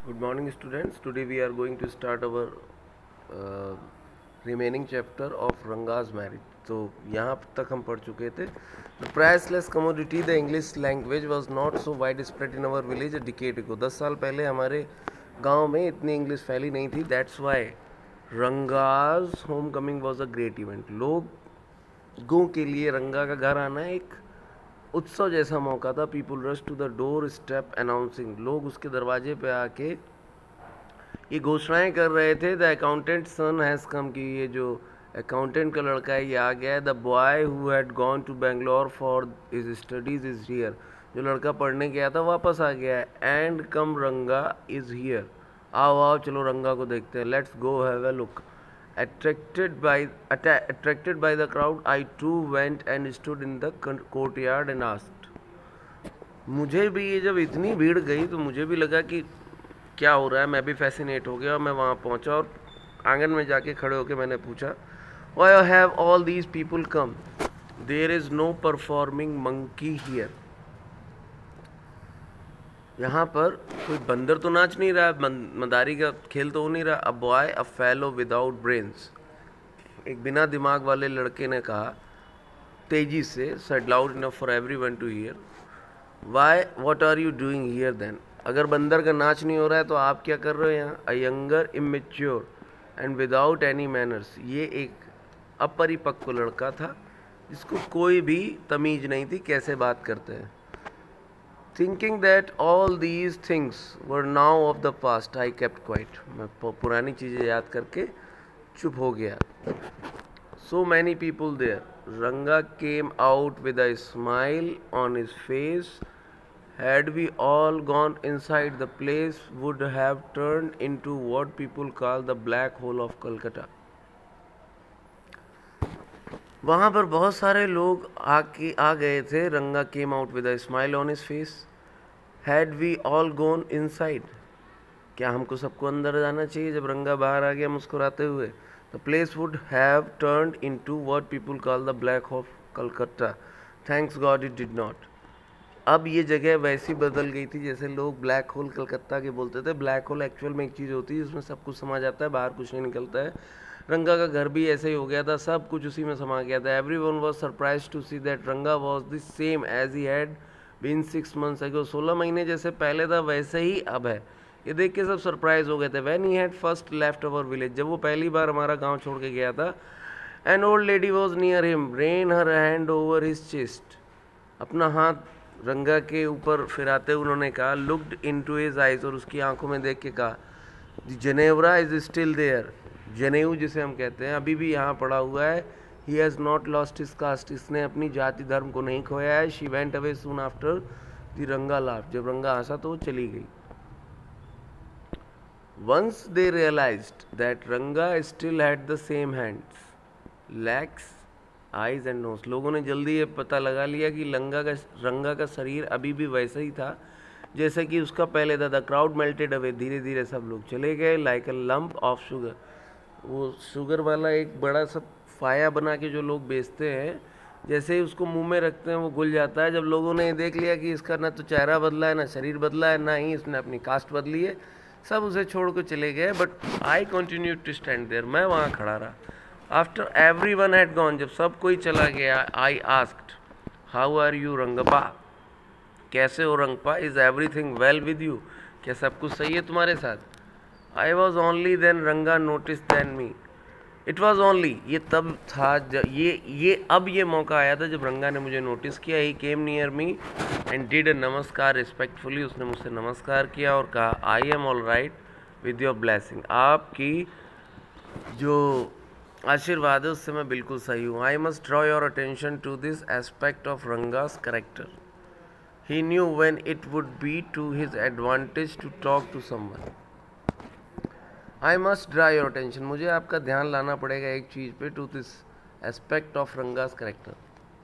Good morning, students. Today we are going to start our uh, remaining chapter of Ranga's marriage. तो यहाँ तक हम पढ़ चुके थे. The priceless commodity, the English language was not so widespread in our village a decade ago. 10 साल पहले हमारे गांव में इतनी इंग्लिश फैली नहीं थी. That's why Ranga's homecoming was a great event. लोगों के लिए रंगा का घर आना एक उत्सव जैसा मौका था. People rush to the door step announcing. लोग उसके दरवाजे पे आके ये घोषणाएं कर रहे थे. The accountant son has come. की ये जो अकाउंटेंट का लड़का है ये आ गया है. The boy who had gone to Bangalore for his studies is here. जो लड़का पढ़ने गया था वापस आ गया है. एंड कम रंगा इज़ हियर. आओ आओ चलो रंगा को देखते हैं. Let's go have a look. Attracted by the crowd, I too went and stood in the courtyard and asked. मुझे भी ये जब इतनी भीड़ गई तो मुझे भी लगा कि क्या हो रहा है. मैं भी फैसिनेट हो गया और मैं वहाँ पहुँचा और आंगन में जाके खड़े होकर मैंने पूछा, Why have all these people come? There is no performing monkey here. यहाँ पर कोई बंदर तो नाच नहीं रहा है, मदारी का खेल तो हो नहीं रहा. A boy a fellow without brains. एक बिना दिमाग वाले लड़के ने कहा तेजी से. Said loud enough for everyone to hear. Why what are you doing here then. अगर बंदर का नाच नहीं हो रहा है तो आप क्या कर रहे हो यहाँ. A younger immature and without any manners. ये एक अपरिपक्व लड़का था जिसको कोई भी तमीज नहीं थी कैसे बात करते हैं. Thinking that all these things were now of the past, I kept quiet. मैं पुरानी चीज़ें याद करके चुप हो गया. So many people there. Ranga came out with a smile on his face. Had we all gone inside, the place would have turned into what people call the black hole of Calcutta. वहाँ पर बहुत सारे लोग आ गए थे. Ranga came out with a smile on his face. Had we all gone inside. क्या हमको सबको अंदर जाना चाहिए जब रंगा बाहर आ गया मुस्कुराते हुए. The place would have turned into what people call the black of Calcutta. Thanks god it did not. अब ये जगह वैसी बदल गई थी जैसे लोग ब्लैक होल कलकत्ता के बोलते थे. ब्लैक होल एक्चुअल में एक चीज़ होती है जिसमें सब कुछ समा जाता है, बाहर कुछ नहीं निकलता है. रंगा का घर भी ऐसे ही हो गया था, सब कुछ उसी में समा गया था. Everyone was surprise to see that Ranga was the same as he had been 6 months ago. 16 महीने जैसे पहले था वैसे ही अब है. ये देख के सब सरप्राइज हो गए थे. When he had first left our village. जब वो पहली बार हमारा गाँव छोड़ के गया था. An old lady was near him. Ran her hand over his chest. अपना हाथ रंगा के ऊपर फिराते उन्होंने कहा, looked into his eyes. और उसकी आंखों में देख के कहा, जनेवरा इज स्टिल देयर. जनेऊ जिसे हम कहते हैं अभी भी यहाँ पड़ा हुआ है. He has not lost his caste. इसने अपनी जाति धर्म को नहीं खोया है. She went away soon after the Ranga laugh. जब रंगा हंसा तो वो चली गई. Once they realised that Ranga still had the same hands, legs, eyes and nose. लोगों ने जल्दी ये पता लगा लिया कि रंगा का शरीर अभी भी वैसा ही था जैसे कि उसका पहले था. The crowd melted away. धीरे धीरे सब लोग चले गए. Like a lump of sugar. वो शुगर वाला एक बड़ा सा फाया बना के जो लोग बेचते हैं, जैसे ही उसको मुंह में रखते हैं वो घुल जाता है. जब लोगों ने देख लिया कि इसका ना तो चेहरा बदला है, ना शरीर बदला है, ना ही इसने अपनी कास्ट बदली है, सब उसे छोड़ कर चले गए. But I continue to stand there. मैं वहाँ खड़ा रहा. After everyone had gone. जब सब कोई चला गया, I asked, how are you Rangappa. कैसे हो Rangappa. Is everything well with you. क्या सब कुछ सही है तुम्हारे साथ. I was only then Ranga notice than me. It was only. ये तब था ये अब ये मौका आया था जब रंगा ने मुझे नोटिस किया. He came near me and did a namaskar respectfully. उसने मुझसे नमस्कार किया और कहा, I am all right with your blessing. आपकी जो आशीर्वाद है उससे मैं बिल्कुल सही हूँ. I must draw your attention to this aspect of Ranga's character. He knew when it would be to his advantage to talk to someone. I must draw your attention. मुझे आपका ध्यान लाना पड़ेगा एक चीज़ पे. To this aspect of Ranga's character.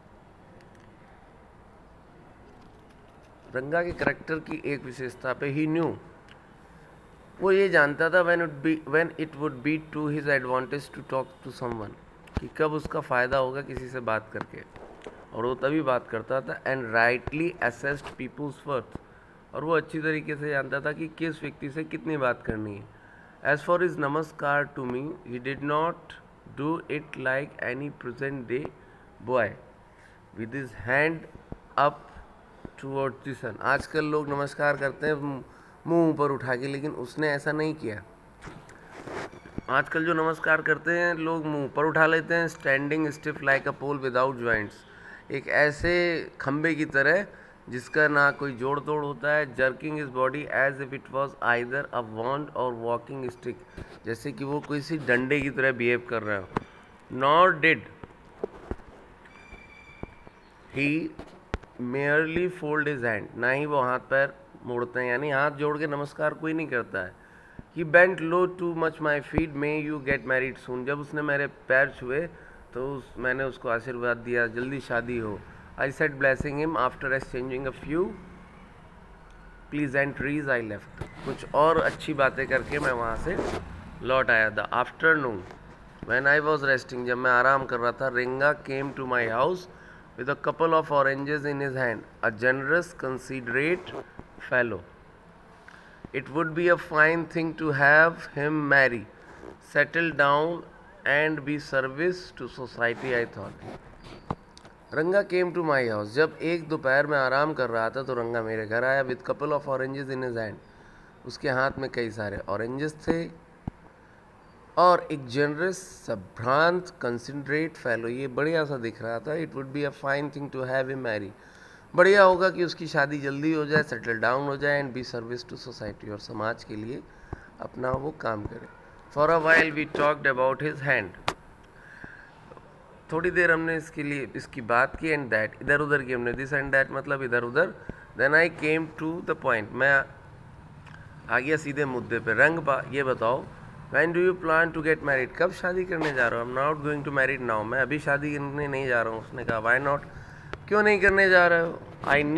Ranga के character की एक विशेषता पे. He knew. वो ये जानता था when it would be to his advantage to talk to someone. कि कब उसका फ़ायदा होगा किसी से बात करके. और वो तभी बात करता था. And rightly assessed people's worth. और वो अच्छी तरीके से जानता था कि किस व्यक्ति से कितनी बात करनी है. As for his namaskar to me, he did not do it like any present day boy with his hand up towards the sun. आजकल लोग नमस्कार करते हैं मुंह ऊपर उठा के, लेकिन उसने ऐसा नहीं किया. आजकल जो नमस्कार करते हैं लोग मुंह ऊपर उठा लेते हैं, standing stiff like a pole without joints, एक ऐसे खंबे की तरह जिसका ना कोई जोड़ तोड़ होता है. Jerking his body as if it was either a wand or walking stick, जैसे कि वो किसी डंडे की तरह बिहेव कर रहा हो. Nor did he merely fold his hand, ना ही वो हाथ पैर मोड़ते हैं, यानी हाथ जोड़ के नमस्कार कोई नहीं करता है. He bent low too much my feet, may you get married soon, जब उसने मेरे पैर छुए तो मैंने उसको आशीर्वाद दिया जल्दी शादी हो. I said blessing him after exchanging a few pleasantries I left, कुछ और अच्छी बातें करके मैं वहाँ से लौट आया. The afternoon when I was resting, जब मैं आराम कर रहा था, Ranga came to my house with a couple of oranges in his hand, a generous, considerate fellow. It would be a fine thing to have him marry, settle down and be service to society, I thought. रंगा came to my house. जब एक दोपहर में आराम कर रहा था तो रंगा मेरे घर आया with couple of oranges in his hand. उसके हाथ में कई सारे ऑरेंजेस थे और एक जनरस, संभ्रांत, कंसिडरेट फेलो, ये बढ़िया सा दिख रहा था. It would be a fine thing to have him marry, बढ़िया होगा कि उसकी शादी जल्दी हो जाए, सेटल डाउन हो जाए, and be service to society, और समाज के लिए अपना वो काम करे. For a while we talked about his hand, थोड़ी देर हमने इसके लिए इसकी बात की. एंड दैट, इधर उधर की हमने, दिस एंड दैट मतलब इधर उधर. Then I came to the point, मैं आ गया सीधे मुद्दे पे. ये बताओ, When do you plan to get married? कब शादी करने जा रहा हो? I'm not going to marry now. मैं अभी शादी करने नहीं जा रहा हूँ. उसने कहा, Why not? क्यों नहीं करने जा रहे हो?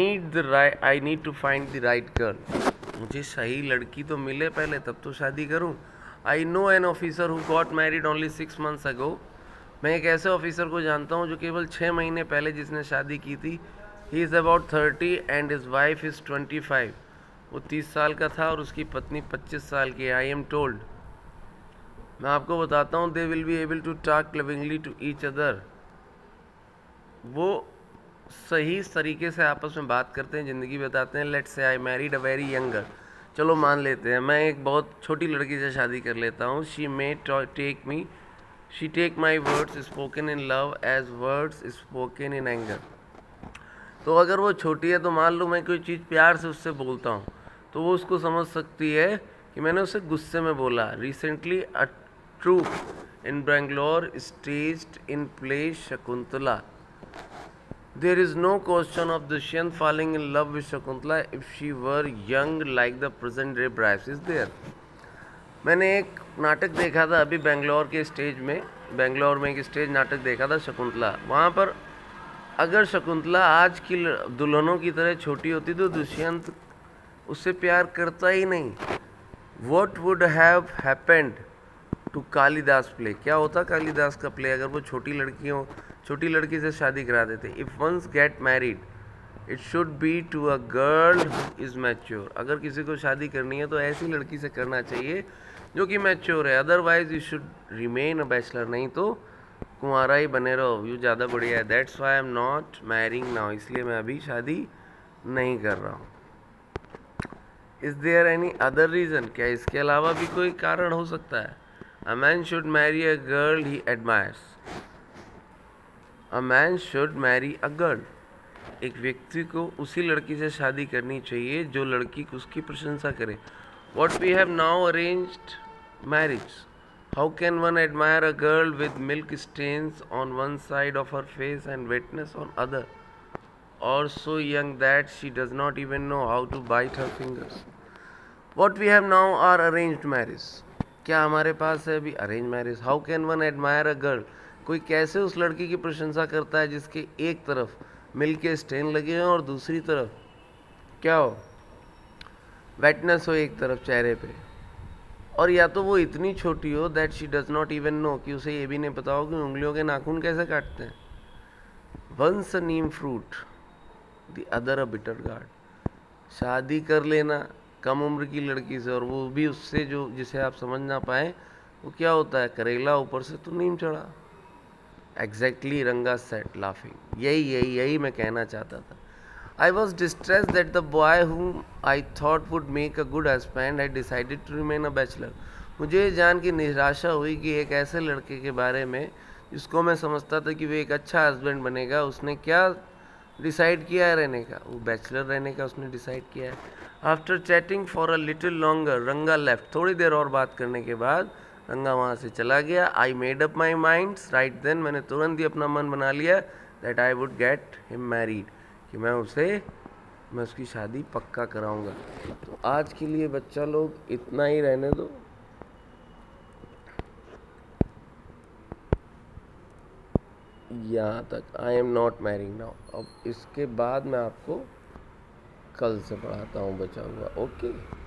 I need to find the right girl. मुझे सही लड़की तो मिले पहले, तब तो शादी करूँ. I know an officer who got married only 6 months ago. मैं एक ऐसे ऑफिसर को जानता हूँ जो केवल 6 महीने पहले जिसने शादी की थी. He is about 30 and his wife is 25. वो 30 साल का था और उसकी पत्नी 25 साल की है. I am told. मैं आपको बताता हूँ, they will be able to talk lovingly to each other, वो सही तरीके से आपस में बात करते हैं, ज़िंदगी बताते हैं. Let's say I married a very younger, चलो मान लेते हैं मैं एक बहुत छोटी लड़की से शादी कर लेता हूँ. She take my words spoken in love as words spoken in anger. तो अगर वो छोटी है तो मान लो मैं कोई चीज़ प्यार से उससे बोलता हूँ तो वो उसको समझ सकती है कि मैंने उसे गुस्से में बोला. Recently a troupe in Bangalore staged in play Shakuntala. There is no question of Dushyant falling in love with Shakuntala if she were young like the present day Bryce is there. मैंने एक नाटक देखा था अभी बेंगलोर में एक stage नाटक देखा था शकुंतला. वहाँ पर अगर शकुंतला आज की दुल्हनों की तरह छोटी होती तो दुष्यंत उससे प्यार करता ही नहीं. What would have happened to Kalidas play? क्या होता कालिदास का प्ले अगर वो छोटी लड़की से शादी करा देते. If once get married, it should be to a girl who is mature. अगर किसी को शादी करनी है तो ऐसी लड़की से करना चाहिए जो कि मैच्योर है. Otherwise you should remain a bachelor, नहीं तो कुंवारा ही बने रहो, यू ज़्यादा बढ़िया है. That's why I am not marrying now, इसलिए मैं अभी शादी नहीं कर रहा हूँ. Is there any other reason? क्या इसके अलावा भी कोई कारण हो सकता है? A man should marry a girl he admires. A man should marry a girl, एक व्यक्ति को उसी लड़की से शादी करनी चाहिए जो लड़की उसकी प्रशंसा करे. What we have now arranged marriage. How can one admire a girl with milk stains on one side of her face and wetness on other, or so young that she does not even know how to bite her fingers. What we have now are arranged marriage. क्या हमारे पास है अभी arranged marriage? How can one admire a girl? कोई कैसे उस लड़की की प्रशंसा करता है जिसके एक तरफ मिल्क के स्टेन लगे हों और दूसरी तरफ क्या हो, वेटनेस हो एक तरफ चेहरे पे, और या तो वो इतनी छोटी हो that she does not even know, कि उसे ये भी नहीं पता हो कि उंगलियों के नाखून कैसे काटते हैं. Once a neem fruit, the other a bitter gourd. शादी कर लेना कम उम्र की लड़की से, और वो भी उससे जो जिसे आप समझ ना पाए, वो क्या होता है, करेला ऊपर से तो नीम चढ़ा। एग्जैक्टली, रंगा सेट लाफिंग। यही यही यही मैं कहना चाहता था। I was distressed that the boy whom I thought would make a good husband had decided to remain a bachelor. मुझे ये जान के निराशा हुई कि एक ऐसे लड़के के बारे में जिसको मैं समझता था कि वो एक अच्छा हस्बैंड बनेगा, उसने क्या डिसाइड किया है रहने का, वो बैचलर रहने का उसने डिसाइड किया है। After chatting for a little longer Ranga left. थोड़ी देर और बात करने के बाद रंगा वहाँ से चला गया। I made up my minds right then. मैंने तुरंत ही अपना मन बना लिया that I would get him married, कि मैं उसकी शादी पक्का कराऊंगा। तो आज के लिए बच्चा लोग इतना ही रहने दो। यहाँ तक I am not marrying now. अब इसके बाद मैं आपको कल से पढ़ाता हूँ बचा हुआ। ओके।